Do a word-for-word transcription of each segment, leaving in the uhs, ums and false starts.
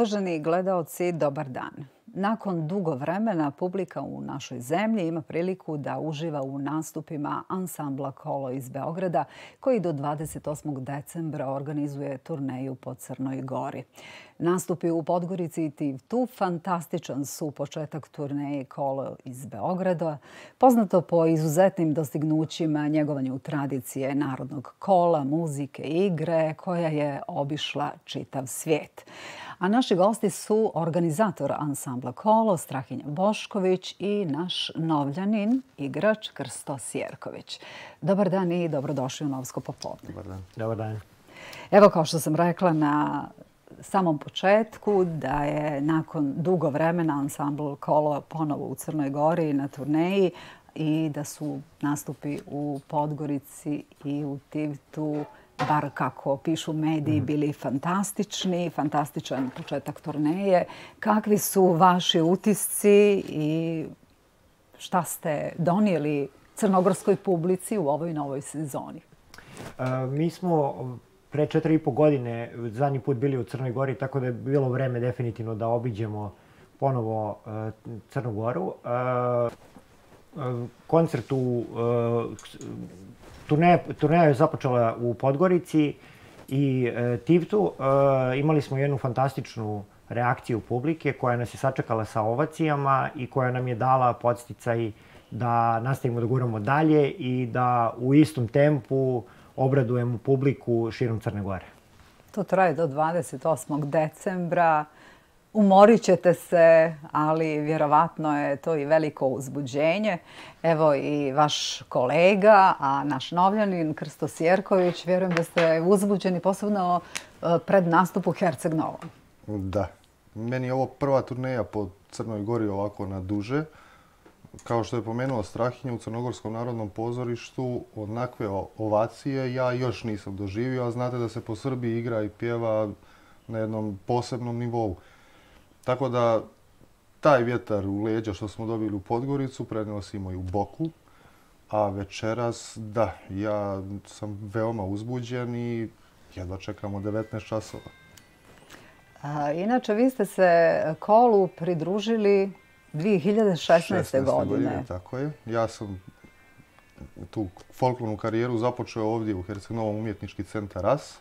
Uvaženi gledaoci, dobar dan. Nakon dugo vremena publika u našoj zemlji ima priliku da uživa u nastupima ansambla Kolo iz Beograda, koji do dvadeset osmog decembra organizuje turneju po Crnoj Gori. Nastupi u Podgorici i Tivtu fantastičan su početak turneje Kolo iz Beograda, poznato po izuzetnim dostignućima, njegovanju tradicije narodnog kola, muzike i igre koja je obišla čitav svijet. A naši gosti su organizator ansambla Kolo, Strahinja Bošković i naš novljanin, igrač Krsto Sjerković. Dobar dan i dobrodošli u Novsko popodne. Dobar dan. Dobar dan. Evo, kao što sam rekla na samom početku, da je nakon dugo vremena ansambl Kolo ponovo u Crnoj Gori na turneji i da su nastupi u Podgorici i u Tivtu, bar kako pišu mediji, bili fantastični, fantastičan početak turneje. Kakvi su vaši utisci i šta ste donijeli crnogorskoj publici u ovoj novoj sezoni? Mi smo pre četiri i po godine zadnji put bili u Crnoj Gori, tako da je bilo vreme definitivno da obiđemo ponovo Crnu Goru. Koncert u Turneja je započela u Podgorici i Tivtu. Imali smo jednu fantastičnu reakciju publike koja nas je sačekala sa ovacijama i koja nam je dala podsticaj da nastavimo da guramo dalje i da u istom tempu obradujemo publiku širom Crne Gore. To traje do dvadeset osmog decembra. Umorit ćete se, ali vjerovatno je to i veliko uzbuđenje. Evo i vaš kolega, a naš novljanin Krsto Sjerković, vjerujem da ste uzbuđeni posebno pred nastup u Herceg Novom. Da. Meni je ovo prva turneja po Crnoj Gori ovako na duže. Kao što je pomenuo Strahinja, u Crnogorskom narodnom pozorištu onakve ovacije ja još nisam doživio, a znate da se po Srbiji igra i pjeva na jednom posebnom nivou. Tako da taj vjetar u leđa što smo dobili u Podgoricu prenosimo i u Boku, a večeras, da, ja sam veoma uzbuđen i jedva čekamo devetnaest časova. Inače, vi ste se Kolu pridružili dvije hiljade šesnaeste. godine. Tako je. Ja sam tu folklornu karijeru započeo ovdje u Herceg Novom umjetnički centar Ras.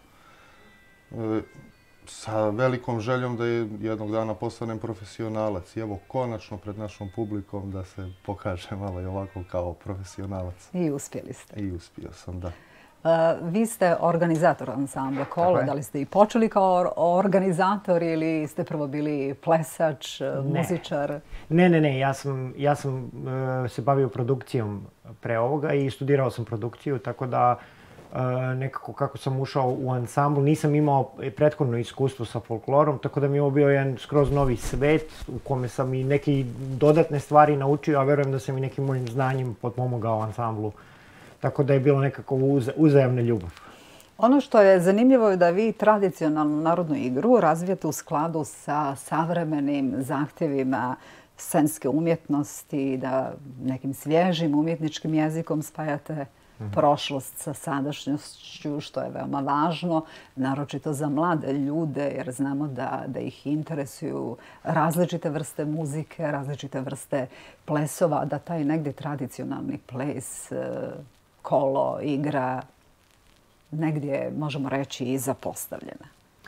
Sa velikom željom da je jednog dana postanem profesionalac. I evo, konačno pred našom publikom da se pokaže malo i ovako kao profesionalac. I uspjeli ste. I uspio sam, da. Vi ste organizator ansambla Kolo. Da li ste i počeli kao organizator ili ste prvo bili plesač, muzičar? Ne, ne, ne. Ja sam, ja sam se bavio produkcijom pre ovoga i studirao sam produkciju, tako da nekako kako sam ušao u ansambl, nisam imao prethodno iskustvo sa folklorom, tako da mi je ovo bio jedan skroz novi svet u kome sam i neke dodatne stvari naučio, a verujem da sam i nekim mojim znanjem potpomogao ansamblu. Tako da je bilo nekako uzajamna ljubav. Ono što je zanimljivo je da vi tradicionalnu narodnu igru razvijate u skladu sa savremenim zahtjevima scenske umjetnosti, da nekim svježim umjetničkim jezikom spajate prošlost sa sadašnjošću, što je veoma važno, naročito za mlade ljude, jer znamo da, da ih interesuju različite vrste muzike, različite vrste plesova, da taj negdje tradicionalni ples, kolo, igra, negdje, možemo reći, i zapostavljena.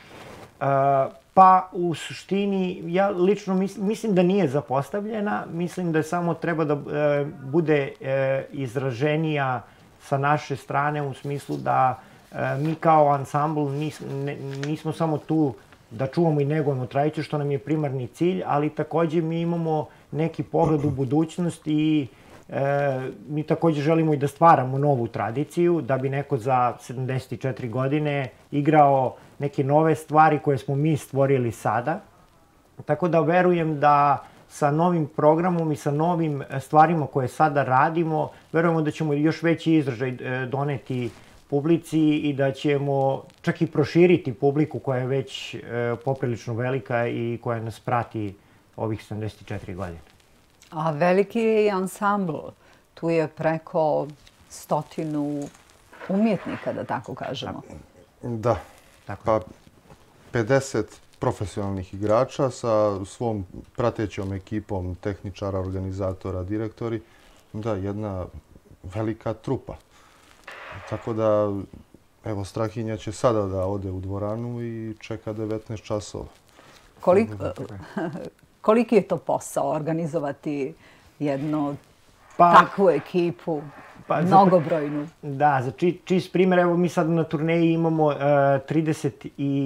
Pa u suštini, ja lično mislim da nije zapostavljena, mislim da samo treba da bude izraženija sa naše strane u smislu da mi kao ansambl nismo samo tu da čuvamo i negujemo tradiciju, što nam je primarni cilj, ali također mi imamo neki pogled u budućnost i mi također želimo i da stvaramo novu tradiciju, da bi neko za sedamdeset četiri godine igrao neke nove stvari koje smo mi stvorili sada. Tako da verujem da sa novim programom i sa novim stvarima koje sada radimo, verujemo da ćemo još veći izražaj doneti publici i da ćemo čak i proširiti publiku koja je već poprilično velika i koja nas prati ovih sedamdeset četiri godine. A veliki je i ansambl. Tu je preko stotinu umjetnika, da tako kažemo. Da. Pa pedeset profesionalnih igrača sa svom pratećom ekipom tehničara, organizatora, direktori. Da, jedna velika trupa. Tako da, evo, Strahinja će sada da ode u dvoranu i čeka devetnaest časova. Koliko, koliki je to posao organizovati jednu pa, takvu ekipu, pa, mnogobrojnu? Da, za či, čist primjer, evo mi sad na turneji imamo uh, trideset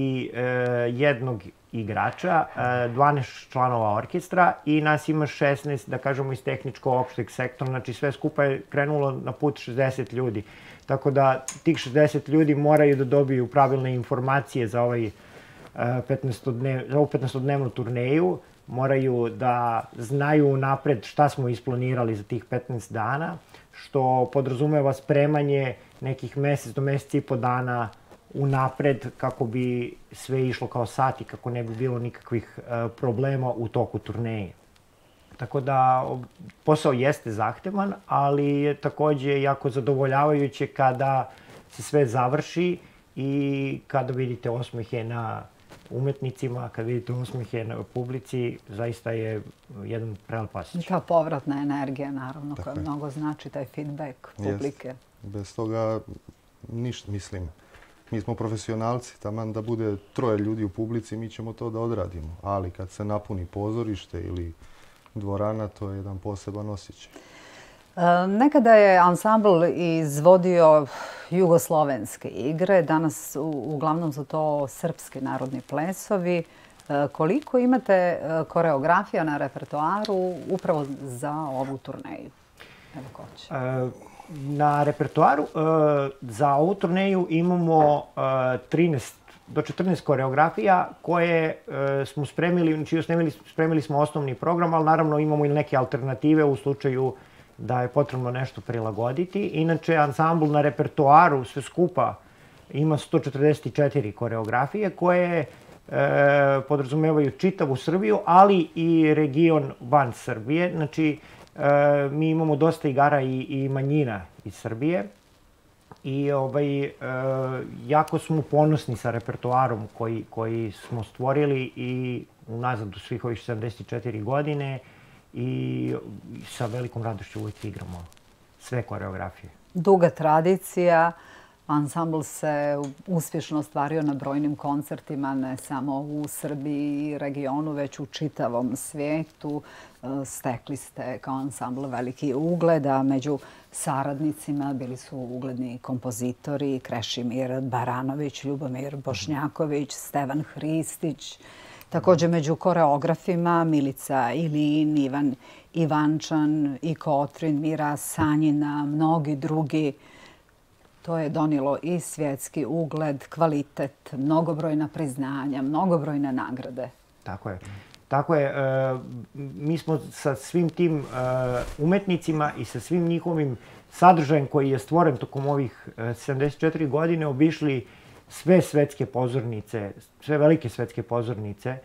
jedan igrača, uh, dvanaest članova orkestra i nas ima šesnaest, da kažemo, iz tehničko-opšteg sektora, znači sve skupa je krenulo na put šezdeset ljudi. Tako da tih šezdeset ljudi moraju da dobiju pravilne informacije za ovaj petnaestodnevnu turneju, moraju da znaju napred šta smo isplanirali za tih petnaest dana, što podrazumeva spremanje nekih mesec do mesec i po dana unapred kako bi sve išlo kao sat i kako ne bi bilo nikakvih problema u toku turneje. Tako da posao jeste zahtevan, ali je takođe jako zadovoljavajuće kada se sve završi i kada vidite osmehe na umetnicima, kad vidite osmehe na publici, zaista je jedan prelep osjećaj. Ta povratna energija, naravno, koja mnogo znači, taj feedback publike. Bez toga ništa, mislim. Mi smo profesionalci, taman da bude troje ljudi u publici, mi ćemo to da odradimo. Ali kad se napuni pozorište ili dvorana, to je jedan poseban osjećaj. Nekada je ansambl izvodio jugoslovenske igre, danas uglavnom su to srpski narodni plesovi. Koliko imate koreografija na repertoaru upravo za ovu turneju? Evo ko će. Na repertoaru za ovu turneju imamo trinaest do četrnaest koreografija koje smo spremili, znači spremili smo osnovni program, ali naravno imamo i neke alternative u slučaju da je potrebno nešto prilagoditi. Inače, ansambl na repertoaru sve skupa ima sto četrdeset četiri koreografije koje e, podrazumevaju čitavu Srbiju, ali i region van Srbije. Znači, e, mi imamo dosta igara i, i manjina iz Srbije i ovaj, e, jako smo ponosni sa repertoarom koji, koji smo stvorili i unazad u svih ovih sedamdeset četiri godine i sa velikom radošću uvijek igramo sve koreografije. Duga tradicija, ansambl se uspješno ostvario na brojnim koncertima, ne samo u Srbiji i regionu, već u čitavom svijetu. Stekli ste kao ansambl veliki ugled, a među saradnicima bili su ugledni kompozitori Krešimir Baranović, Ljubomir Bošnjaković, Stevan Hristić. Također među koreografima Milica Ilin, Ivan Ivančan, Iko Otrin, Mira Sanjina, mnogi drugi. To je donijelo i svjetski ugled, kvalitet, mnogobrojna priznanja, mnogobrojne nagrade. Tako je. Tako je. Mi smo sa svim tim umetnicima i sa svim njihovim sadržajem koji je stvoren tokom ovih sedamdeset četiri godine obišli sve svetske pozornice, sve velike svetske pozornice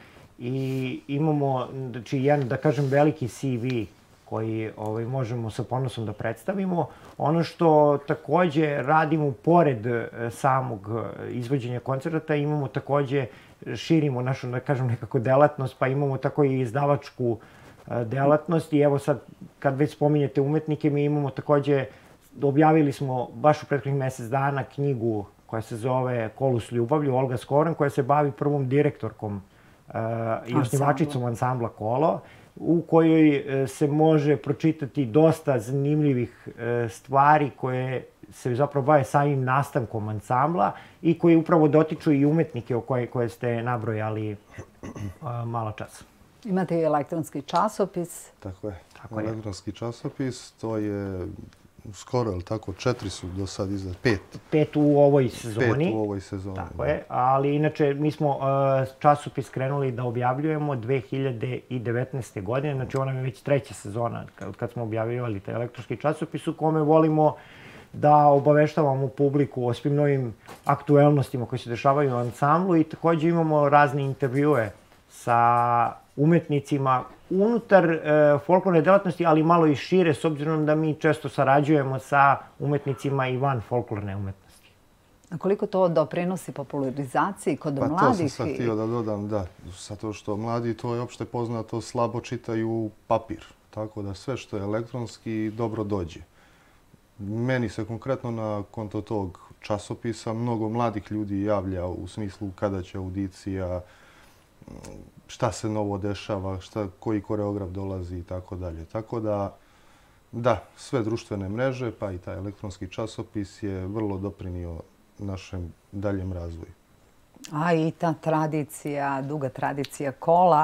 i imamo, znači, jedan, da kažem, veliki C V koji ovaj, možemo sa ponosom da predstavimo. Ono što takođe radimo pored samog izvođenja koncerta, imamo takođe, širimo našu, da kažem, nekako delatnost, pa imamo tako i izdavačku delatnost i evo sad, kad već spominjete umetnike, mi imamo takođe, objavili smo baš u prethodnih mesec dana knjigu koja se zove Kolu s ljubavlju, Olga Skovran, koja se bavi prvom direktorkom uh, i osnivačicom ansambla Kolo, u kojoj se može pročitati dosta zanimljivih uh, stvari koje se zapravo bave samim nastankom ansambla i koji upravo dotiču i umetnike o koje, koje ste nabrojali uh, malo časa. Imate i elektronski časopis. Tako je. Tako elektronski časopis, to je skoro, ali tako, četiri su do sad izdati, pet. Pet u ovoj sezoni. Pet u ovoj sezoni. Tako je, ali inače mi smo uh, časopis krenuli da objavljujemo dve hiljade devetnaeste. godine, znači ona je već treća sezona kad, kad smo objavljivali taj elektronski časopis u kome volimo da obaveštavamo publiku o svim novim aktuelnostima koji se dešavaju u ansamblu i također imamo razne intervjue sa umetnicima unutar e, folklorne delatnosti, ali malo i šire, s obzirom da mi često sarađujemo sa umetnicima i van folklorne umetnosti. A koliko to doprinosi popularizaciji kod pa mladih? To sam sad htio da dodam, da. Zato što mladi, to je opšte poznato, slabo čitaju papir. Tako da sve što je elektronski dobro dođe. Meni se konkretno na konto tog časopisa mnogo mladih ljudi javlja u smislu kada će audicija, šta se novo dešava, šta, koji koreograf dolazi i tako dalje. Tako da, da, sve društvene mreže, pa i taj elektronski časopis je vrlo doprinio našem daljem razvoju. A i ta tradicija, duga tradicija kola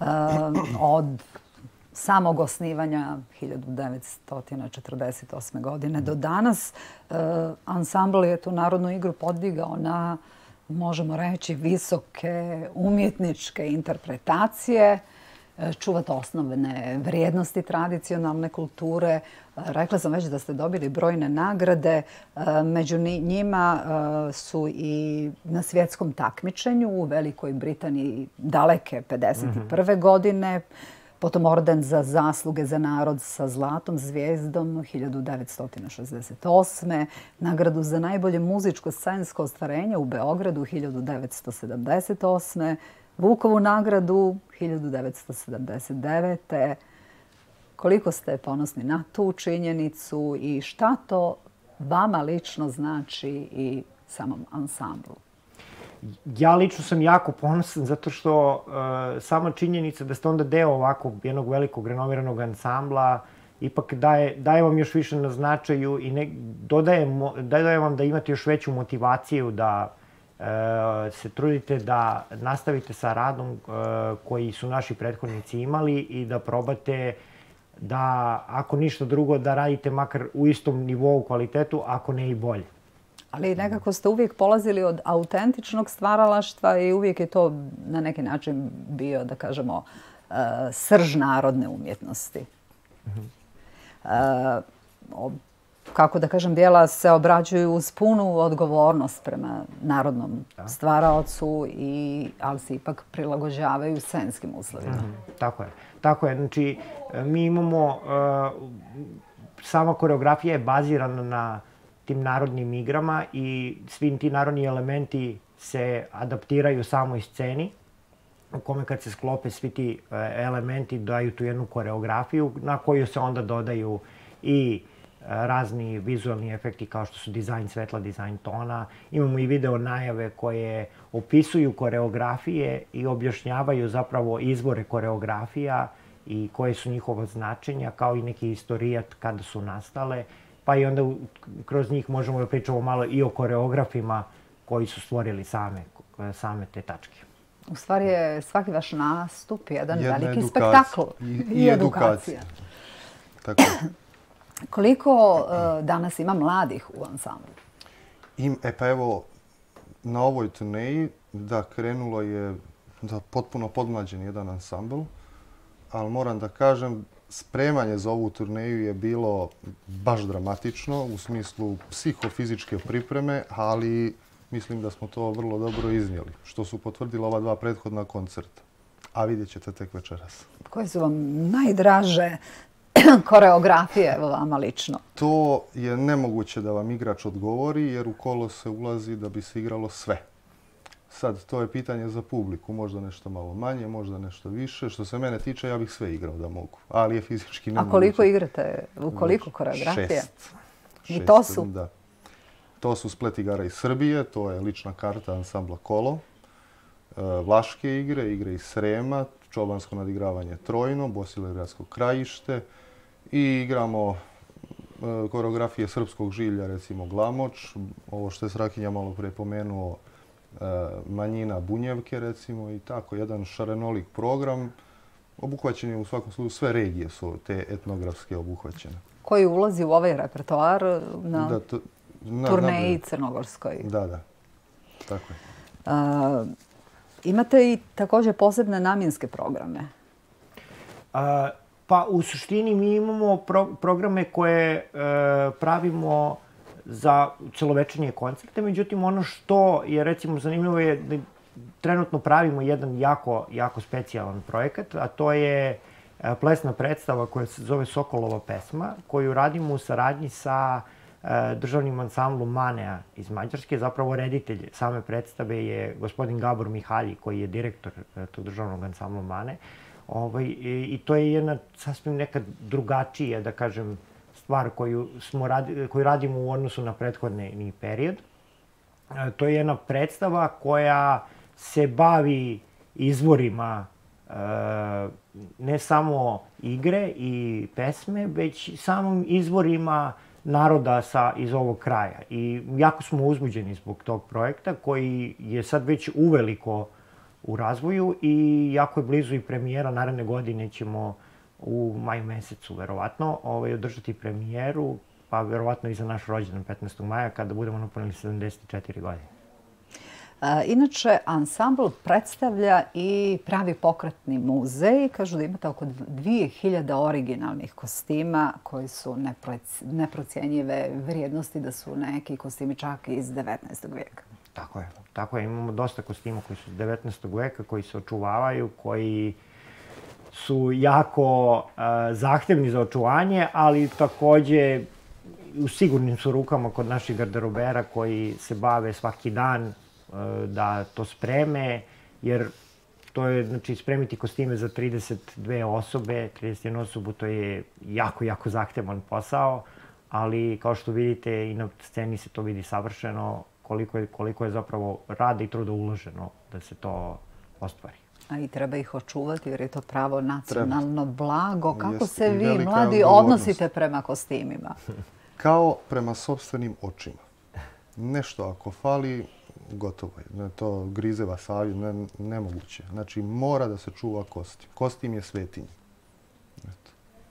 od samog osnivanja hiljadu devetsto četrdeset osme. godine do danas. Ansambl je tu narodnu igru podigao na, možemo reći, visoke umjetničke interpretacije, čuvati osnovne vrijednosti tradicionalne kulture. Rekla sam već da ste dobili brojne nagrade. Među njima su i na svjetskom takmičenju u Velikoj Britaniji daleke pedeset prve. godine. Potom orden za zasluge za narod sa zlatom zvijezdom hiljadu devetsto šezdeset osme. Nagradu za najbolje muzičko scensko ostvarenje u Beogradu hiljadu devetsto sedamdeset osme. Vukovu nagradu hiljadu devetsto sedamdeset devete. Koliko ste ponosni na tu činjenicu i šta to vama lično znači i samom ansamblu? Ja lično sam jako ponosan zato što uh, sama činjenica da ste onda deo ovakvog jednog velikog renomiranog ansambla ipak daje, daje vam još više na značaju i ne, dodaje, dodaje vam da imate još veću motivaciju da uh, se trudite da nastavite sa radom uh, koji su naši prethodnici imali i da probate da, ako ništa drugo, da radite makar u istom nivou kvalitetu, ako ne i bolje. Ali nekako ste uvijek polazili od autentičnog stvaralaštva i uvijek je to na neki način bio, da kažemo, srž narodne umjetnosti. Kako da kažem, djela se obrađuju uz punu odgovornost prema narodnom stvaraocu, ali se ipak prilagođavaju scenskim uslovima. Tako je. Tako je. Znači, mi imamo, sama koreografija je bazirana na tim narodnim igrama i svi ti narodni elementi se adaptiraju samoj sceni u kome kad se sklope svi ti elementi daju tu jednu koreografiju na koju se onda dodaju i razni vizualni efekti kao što su dizajn svetla, dizajn tona. Imamo i video najave koje opisuju koreografije i objašnjavaju zapravo izvore koreografija i koje su njihova značenja, kao i neki istorijat kada su nastale. Pa i onda kroz njih možemo da pričamo malo i o koreografima koji su stvorili same, same te tačke. U stvari je svaki vaš nastup jedan Jedna veliki edukacija. spektakl. I, i edukacija. Tako. Koliko uh, danas ima mladih u ansamblu? Im, e pa evo, na ovoj turneji, da, krenulo je da, potpuno podmlađen jedan ansambl, ali moram da kažem, spremanje za ovu turneju je bilo baš dramatično u smislu psihofizičke pripreme, ali mislim da smo to vrlo dobro iznijeli, što su potvrdila ova dva prethodna koncerta. A vidjet ćete tek večeras. Koje su vam najdraže koreografije, evo vama lično? To je nemoguće da vam igrač odgovori, jer u kolo se ulazi da bi se igralo sve. Sad, to je pitanje za publiku. Možda nešto malo manje, možda nešto više. Što se mene tiče, ja bih sve igrao da mogu. Ali je fizički nemoguće. A koliko igrate? U koliko koreografije? Šest. I to su? Da. To su Splet igara iz Srbije, to je lična karta ansambla Kolo. Vlaške igre, igre iz Srema, čobansko nadigravanje Trojno, Bosilegradsko krajište. I igramo koreografije srpskog žilja, recimo Glamoč. Ovo što je Srakinja malo pre pomenuo, Manjina Bunjevke, recimo, i tako. Jedan šarenolik program. Obuhvaćen je u svakom slučaju, sve regije su te etnografske obuhvaćene. Koji ulazi u ovaj repertoar na, da, to, na turneji na, crnogorskoj? Da, da. Tako je. A, imate i također posebne namjenske programe? A, pa u suštini mi imamo pro, programe koje e, pravimo za celovečernje koncerte. Međutim, ono što je recimo zanimljivo je da trenutno pravimo jedan jako, jako specijalan projekat, a to je plesna predstava koja se zove Sokolova pesma, koju radimo u saradnji sa državnim ansamblom Manea iz Mađarske. Zapravo reditelj same predstave je gospodin Gabor Mihalji, koji je direktor tog državnog ansambla Mane. Ovaj, I to je jedna sasvim neka drugačija, da kažem, stvar koju, smo radi, koju radimo u odnosu na prethodni period. To je jedna predstava koja se bavi izvorima ne samo igre i pesme, već samim izvorima naroda sa, iz ovog kraja. I jako smo uzbuđeni zbog tog projekta koji je sad već uveliko u razvoju i jako je blizu i premijera. Naredne godine ćemo u maju mesecu, verovatno, ovaj, održati premijeru, pa verovatno i za naš rođendan petnaestog maja, kada budemo napunili sedamdeset četiri godine. Inače, ansambl predstavlja i pravi pokretni muzej. Kažu da imate oko dvije hiljade originalnih kostima koji su neprocjenjive vrijednosti, da su neki kostimi čak iz devetnaestog vijeka. Tako je. Tako je. Imamo dosta kostima koji su iz devetnaestog vijeka, koji se očuvavaju, koji su jako zahtevni za očuvanje, ali takođe u sigurnim su rukama kod naših garderobera koji se bave svaki dan da to spreme, jer to je, znači, spremiti kostime za trideset dve osobe, trideset jednu osobu, to je jako, jako zahtevan posao, ali kao što vidite i na sceni se to vidi savršeno, koliko je, koliko je zapravo rada i truda uloženo da se to ostvari. A i treba ih očuvati jer je to pravo nacionalno blago. Kako se i vi, velika mladi, je odgovornost. odnosite prema kostimima? Kao prema sopstvenim očima. Nešto ako fali, gotovo je. To grizeva savjest, ne, nemoguće. Znači, mora da se čuva kostim. Kostim je svetinja. Eto.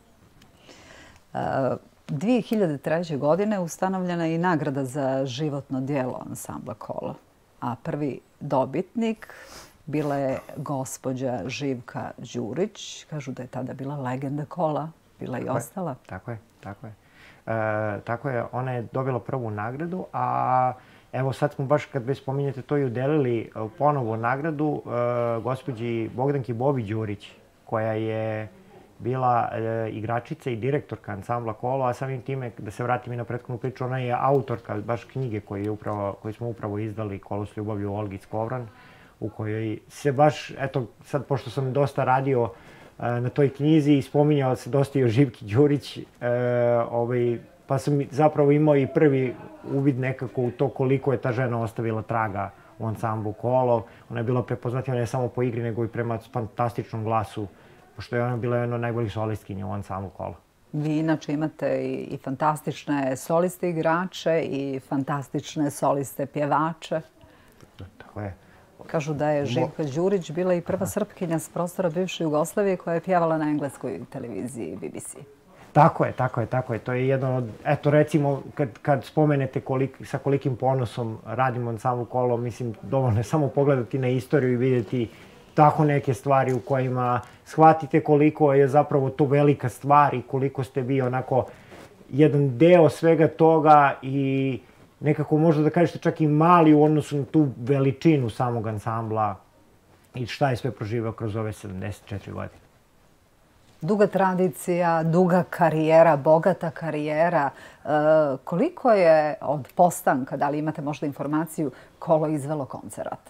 Uh, dvije hiljade treće. godine ustanovljena je i nagrada za životno djelo ansambla Kolo. A prvi dobitnik bila je gospođa Živka Đurić. Kažu da je tada bila legenda Kola. Bila i ostala. Tako je, tako je. E, tako je, ona je dobila prvu nagradu, a evo sad smo baš, kad već spominjete to, i udelili ponovo nagradu e, gospođi Bogdanki Bobi Đurić, koja je bila e, igračica i direktorka ansambla Kolo, a samim time, da se vratim i na prethodnu priču, ona je autorka baš knjige koju, je upravo, koju smo upravo izdali, Kolo s ljubavlju, Olgi Skovran, u kojoj se baš, eto sad pošto sam dosta radio na toj knjizi i spominjao se dosta i o Živki Đurić, e, ovaj, pa sam zapravo imao i prvi uvid nekako u to koliko je ta žena ostavila traga u ansamblu Kolo. Ona je bila prepoznativa ne samo po igri, nego i prema fantastičnom glasu, pošto je ona bila jedna od najboljih solistkinja u ansamblu Kolo. Vi inače imate i, i fantastične soliste igrače i fantastične soliste pjevače. Tako je. Kažu da je Živka Đurić bila i prva Srpkinja s prostora bivše Jugoslavije koja je pjevala na engleskoj televiziji B B C. Tako je, tako je, tako je. To je jedan od, eto recimo, kad, kad spomenete kolik, sa kolikim ponosom radimo ansamblu Kolo, mislim, dovoljno je samo pogledati na istoriju i vidjeti tako neke stvari u kojima shvatite koliko je zapravo to velika stvar i koliko ste vi onako jedan deo svega toga i nekako možda da kažete čak i mali u odnosu na tu veličinu samog ansambla i šta je sve proživao kroz ove sedamdeset četiri godine. Duga tradicija, duga karijera, bogata karijera. E, koliko je od postanka, da li imate možda informaciju, Kolo izvelo koncerata?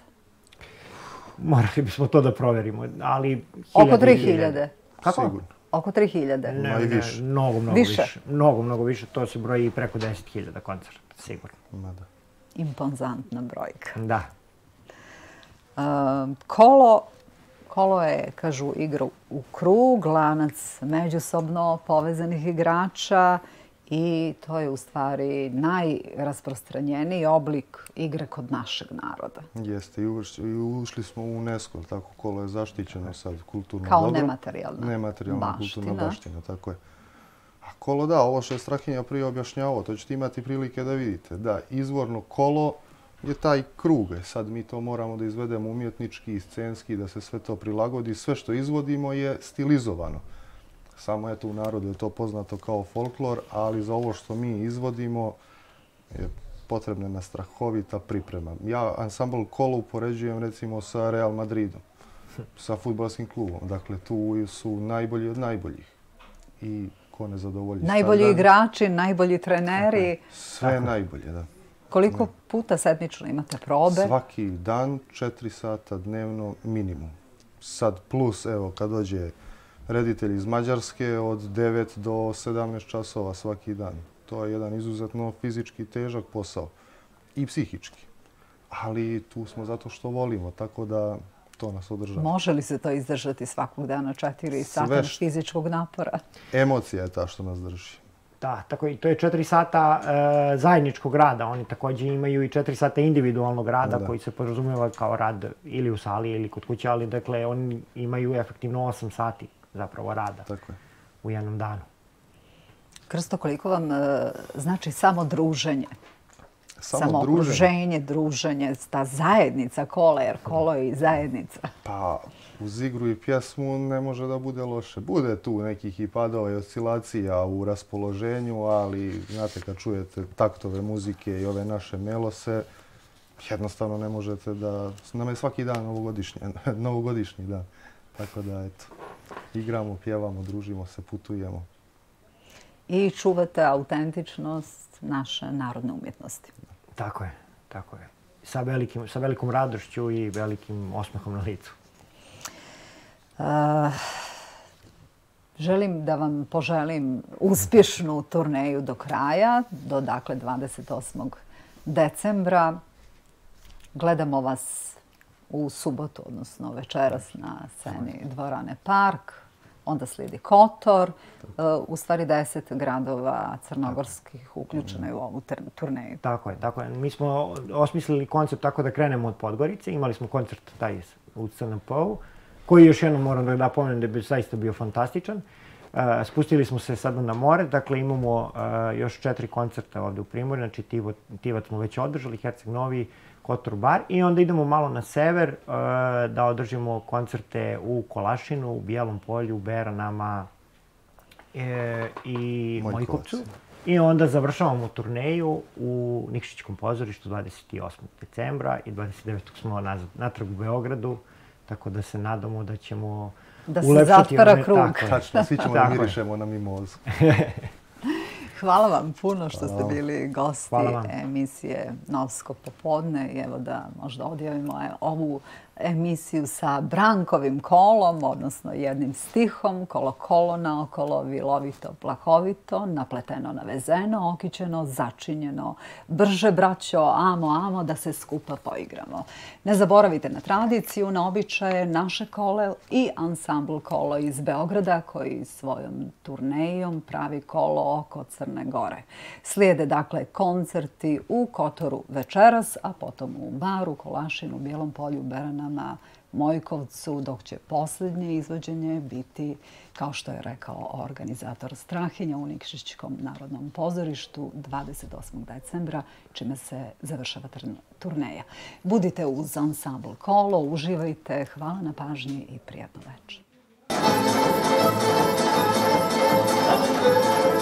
Morali bismo to da proverimo, ali... Oko tri hiljade. Kako? Sigurno. Oko tri hiljade. Ne, Ma i ne, više. mnogo, mnogo Više? više. Mnogo, mnogo više. To se broji i preko deset hiljada koncerta, sigurno. Ma da. Impozantna brojka. Da. E, Kolo, Kolo je, kažu, igra u krug, lanac međusobno povezanih igrača i to je u stvari najrasprostranjeniji oblik igre kod našeg naroda. Jeste, i ušli, i ušli smo u UNESCO, tako Kolo je zaštićeno sad kulturno Kao dobro. nematerijalna Nematerijalna baština. kulturna baština, tako je. A Kolo, da, ovo što je Strahinja prije objašnjavao, to ćete imati prilike da vidite. Da, izvorno Kolo je taj krug. Sad mi to moramo da izvedemo umjetnički i scenski, da se sve to prilagodi. Sve što izvodimo je stilizovano. Samo eto u narodu je to poznato kao folklor, ali za ovo što mi izvodimo je potrebna jedna strahovita priprema. Ja ansambl Kolo upoređujem recimo sa Real Madridom, sa fudbalskim klubom. Dakle, tu su najbolji od najboljih. I ko ne zadovolji Najbolji standard. igrači, najbolji treneri. Sve najbolje, da. Koliko puta sedmično imate probe? Svaki dan, četiri sata dnevno minimum. Sad plus, evo, kad dođe reditelj iz Mađarske, od devet do sedamnaest časova svaki dan. To je jedan izuzetno fizički težak posao. I psihički. Ali tu smo zato što volimo, tako da to nas održava. Može li se to izdržati svakog dana četiri sata fizičkog napora? Emocija je ta što nas drži. Da, tako i to je četiri sata e, zajedničkog rada. Oni također imaju i četiri sata individualnog rada da. koji se podrazumijeva kao rad ili u sali ili kod kuće, ali dakle oni imaju efektivno osam sati zapravo rada tako je. u jednom danu. Krsto, koliko vam e, znači samo druženje? Samo, samo druženje? okruženje, druženje, ta zajednica kola, jer kolo je i zajednica. Pa, uz igru i pjesmu ne može da bude loše. Bude tu nekih i padova i oscilacija u raspoloženju, ali znate kad čujete taktove muzike i ove naše melose, jednostavno ne možete da... Nam je svaki dan novogodišnji, novogodišnji dan. Tako da, eto, igramo, pjevamo, družimo se, putujemo. I čuvate autentičnost naše narodne umjetnosti. Tako je, tako je. Sa, velikim, sa velikom radošću i velikim osmehom na licu. Uh, želim da vam poželim uspješnu turneju do kraja, do dakle dvadeset osmog decembra. Gledamo vas u subotu, odnosno večeras na sceni dvorane Park. Onda slijedi Kotor. U stvari deset gradova crnogorskih uključeno je u ovu turneju. Tako je, tako je. Mi smo osmislili koncept tako da krenemo od Podgorice. Imali smo koncert taj u C N P-u, koji još jednom moram da napomenem da je zaista bio fantastičan. Spustili smo se sada na more, dakle imamo još četiri koncerta ovdje u Primorju, znači Tivat smo već održali, Herceg Novi, Kotor, Bar i onda idemo malo na sever da održimo koncerte u Kolašinu, u Bijelom Polju, Beranama i Mojkovcu. I onda završavamo turneju u Nikšićkom pozorištu dvadeset osmog decembra i dvadeset devetog smo nazad, natrag u Beogradu, tako da se nadamo da ćemo da se zatvara krug. Tačno, svi ćemo da mirišemo na mimozu. Hvala vam puno što ste bili gosti emisije Novsko popodne. I evo da možda odjavimo ovu emisiju sa Brankovim kolom, odnosno jednim stihom. Kolo kolo naokolo, vilovito, plahovito, napleteno, navezeno, okićeno, začinjeno. Brže, braćo, amo, amo, da se skupa poigramo. Ne zaboravite na tradiciju, na običaje, naše kole i ansambl Kolo iz Beograda koji svojom turnejom pravi kolo oko Crne Gore. Slijede dakle koncerti u Kotoru večeras, a potom u Baru, Kolašinu, Bijelom Polju, Beranama, Mojkovcu, dok će posljednje izvođenje biti, kao što je rekao organizator Strahinja, u Nikšićkom narodnom pozorištu dvadeset osmog decembra, čime se završava turneja. Budite uz ansambl Kolo, uživajte, hvala na pažnji i prijatno večer.